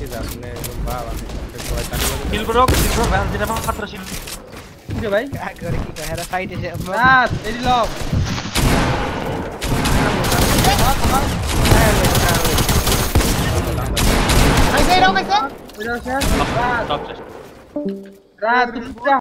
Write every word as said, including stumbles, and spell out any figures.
আপনি বাবা কিল ব্রো কিল ব্রো ভ্যান যেটা মাত্র ছিল ওকে ভাই क्या करे की कह रहा साइड से না এডি লক भाई गई रहो कैसे এটা শেষ রাত টপ শেষ রাত